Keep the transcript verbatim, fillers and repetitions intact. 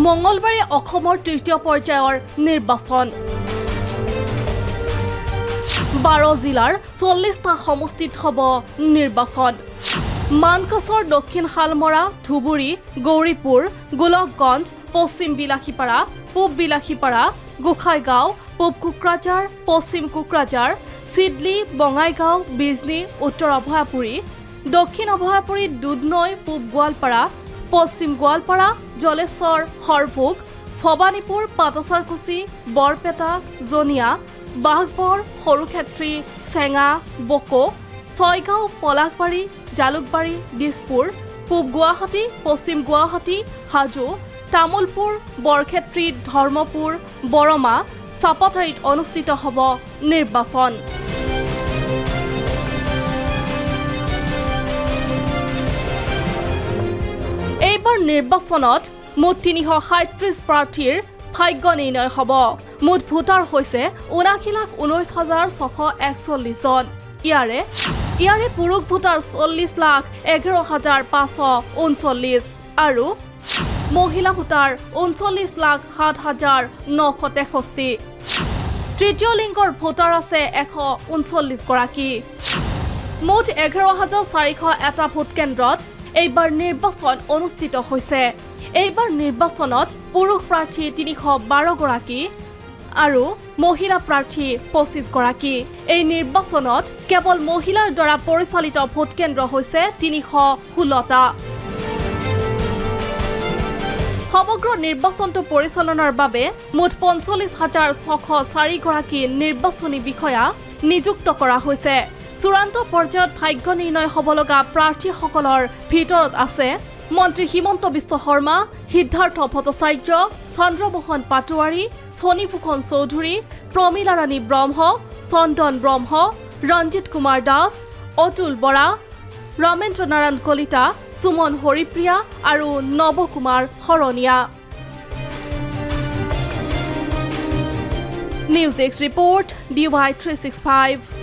মঙ্গলবাৰে অসমৰ তৃতীয় পৰ্যায়ৰ নিৰ্বাচন বাৰ জিলাৰ চল্লিশটা সমষ্টিত হ'ব নিৰ্বাচন মানকাছৰ দক্ষিণ শালমৰা ধুবুৰী গৌৰীপুৰ গোলকগঞ্জ পশ্চিম বিলাসীপাৰা পূব বিলাসীপাৰা গোখাইগাঁও পূব কোকৰাঝাৰ পশ্চিম কোকৰাঝাৰ সিডলি বঙাইগাঁও বিজনী উত্তৰ অভয়াপুৰী দক্ষিণ অভয়াপুৰী দুধনৈ পূব গোৱালপাৰা পশ্চিম গোৱালপাৰা জলেশ্বৰ হৰভোগ ভবানীপুৰ পাটাচাৰকুছি বৰপেটা জনিয়া বাঘবৰ সৰুক্ষেত্ৰী চেঙা বকো ছয়গাঁও পলাকবাৰী জালুকবাৰী দিছপুৰ পূব গুৱাহাটী পশ্চিম গুৱাহাটী হাজো তামুলপুৰ বৰক্ষেত্ৰী ধৰ্মপুৰ বৰমা চাপাতাৰীত অনুষ্ঠিত হ'ব নিৰ্বাচন এইবাৰ নিৰ্বাচনত মুঠ তিনিশ সাঁত্ৰিশ প্ৰাৰ্থীৰ ভাগ্য নিৰ্ণয় হ'ব মুঠ ভোটাৰ হৈছে ঊনাশী লাখ ঊনৈশ হাজাৰ ছশ একচল্লিছ জন ইয়াৰে ইয়াৰে পুৰুষ ভোটাৰ চল্লিছ লাখ এঘাৰ হাজাৰ পাঁচশ ঊনচল্লিছ আৰু মহিলা ভোটাৰ ঊনচল্লিছ লাখ সাত হাজাৰ নশ তেষষ্ঠি তৃতীয় লিংগৰ ভোটাৰ আছে এশ ঊনচল্লিছ গৰাকী মুঠ এঘাৰ হাজাৰ চাৰিশ এটা ভোট কেন্দ্ৰত এইবাৰ নিৰ্বাচন অনুষ্ঠিত হৈছে এইবাৰ নিৰ্বাচনত পুৰুষ প্ৰাৰ্থী তিনিশ বাৰ গৰাকী আৰু মহিলা প্ৰাৰ্থী পঁচিছ গৰাকী এই নিৰ্বাচনত কেৱল মহিলাৰ দ্বাৰা পৰিচালিত ভোট কেন্দ্ৰ হৈছে তিনিশ ষোল্লটা সমগ্ৰ নিৰ্বাচনটো পৰিচালনাৰ বাবে মুঠ পঞ্চল্লিছ হাজাৰ ছশ চাৰি গৰাকী নিৰ্বাচনী বিষয়া নিযুক্ত কৰা হৈছে চূড়ান্ত পৰ্যায়ত ভাগ্য নিৰ্ণয় হ'ব লগা প্ৰাৰ্থীসকলৰ ভিতৰত আছে মন্ত্ৰী হিমন্ত বিশ্ব শৰ্মা সিদ্ধাৰ্থ ভট্টাচাৰ্য চন্দ্ৰমোহন পাটোৱাৰী ফণীভূষণ চৌধুৰী প্ৰমীলা ৰাণী ব্ৰহ্ম চন্দন ব্ৰহ্ম ৰঞ্জিত কুমাৰ দাস অতুল বৰা ৰমেন্দ্ৰ নাৰায়ণ কলিতা সুমন হৰিপ্ৰিয়া আৰু Naba Kumar Saraniya news desk report D Y three six five